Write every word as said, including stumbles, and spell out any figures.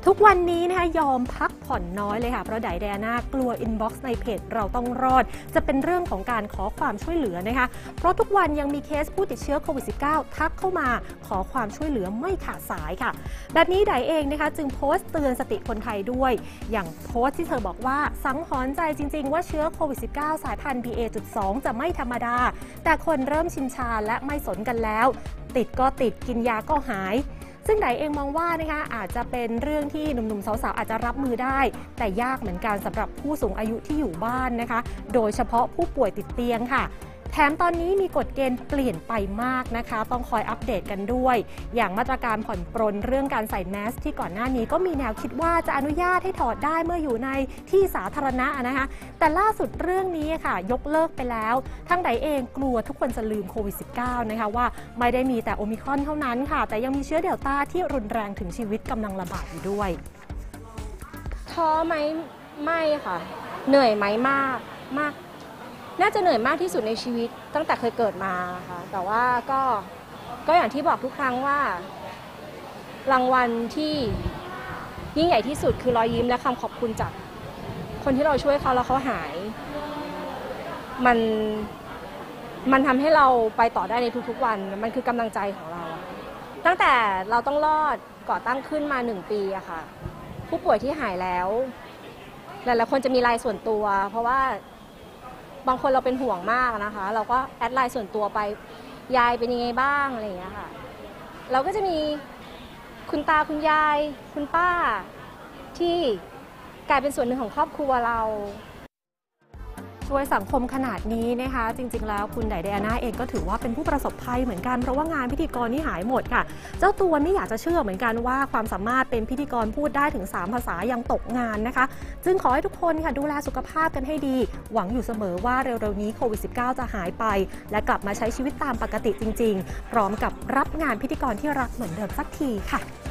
ทุกวันนี้นะคะยอมพักผ่อนน้อยเลยค่ะเพราะไดแดน่ากลัวอินบ็อกซ์ในเพจเราต้องรอดจะเป็นเรื่องของการขอความช่วยเหลือนะคะเพราะทุกวันยังมีเคสผู้ติดเชื้อโควิด สิบเก้า ทักเข้ามาขอความช่วยเหลือไม่ขาดสายค่ะแบบนี้ไดเองนะคะจึงโพสต์เตือนสติคนไทยด้วยอย่างโพสต์ที่เธอบอกว่าสังหรณ์ใจจริงๆว่าเชื้อโควิด สิบเก้า สายพันธุ์ บี เอ จุด สอง จะไม่ธรรมดาแต่คนเริ่มชินชาและไม่สนกันแล้วติดก็ติดกินยาก็หายซึ่งไดเองมองว่านะคะอาจจะเป็นเรื่องที่หนุ่มๆสาวๆอาจจะรับมือได้แต่ยากเหมือนกันสำหรับผู้สูงอายุที่อยู่บ้านนะคะโดยเฉพาะผู้ป่วยติดเตียงค่ะแถมตอนนี้มีกฎเกณฑ์เปลี่ยนไปมากนะคะต้องคอยอัปเดตกันด้วยอย่างมาตรการผ่อนปรนเรื่องการใส่แมสที่ก่อนหน้านี้ก็มีแนวคิดว่าจะอนุญาตให้ถอดได้เมื่ออยู่ในที่สาธารณะนะคะแต่ล่าสุดเรื่องนี้ค่ะยกเลิกไปแล้วทั้งไดเองกลัวทุกคนจะลืมโควิด สิบเก้า นะคะว่าไม่ได้มีแต่โอมิครอนเท่านั้นค่ะแต่ยังมีเชื้อเดลต้าที่รุนแรงถึงชีวิตกำลังระบาดอยู่ด้วยท้อไหมไม่ค่ะเหนื่อยไหมมากมากน่าจะเหนื่อยมากที่สุดในชีวิตตั้งแต่เคยเกิดมาค่ะแต่ว่าก็ก็อย่างที่บอกทุกครั้งว่ารางวัลที่ยิ่งใหญ่ที่สุดคือรอยยิ้มและคำขอบคุณจากคนที่เราช่วยเขาแล้วเขาหายมันมันทำให้เราไปต่อได้ในทุกๆวันมันคือกำลังใจของเราตั้งแต่เราต้องรอดก่อตั้งขึ้นมาหนึ่งปีอะค่ะผู้ป่วยที่หายแล้วหลายๆคนจะมีไลน์ส่วนตัวเพราะว่าบางคนเราเป็นห่วงมากนะคะเราก็แอดไลน์ส่วนตัวไปยายเป็นยังไงบ้างอะไรอย่างเงี้ยค่ะเราก็จะมีคุณตาคุณยายคุณป้าที่กลายเป็นส่วนหนึ่งของครอบครัวเราช่วยสังคมขนาดนี้นะคะจริงๆแล้วคุณไดแดน่าเองก็ถือว่าเป็นผู้ประสบภัยเหมือนกันเพราะว่างานพิธีกรนี่หายหมดค่ะเจ้าตัวไม่อยากจะเชื่อเหมือนกันว่าความสามารถเป็นพิธีกรพูดได้ถึงสามภาษายังตกงานนะคะจึงขอให้ทุกคนค่ะดูแลสุขภาพกันให้ดีหวังอยู่เสมอว่าเร็วๆนี้โควิด สิบเก้า จะหายไปและกลับมาใช้ชีวิตตามปกติจริงๆพร้อมกับรับงานพิธีกรที่รักเหมือนเดิมสักทีค่ะ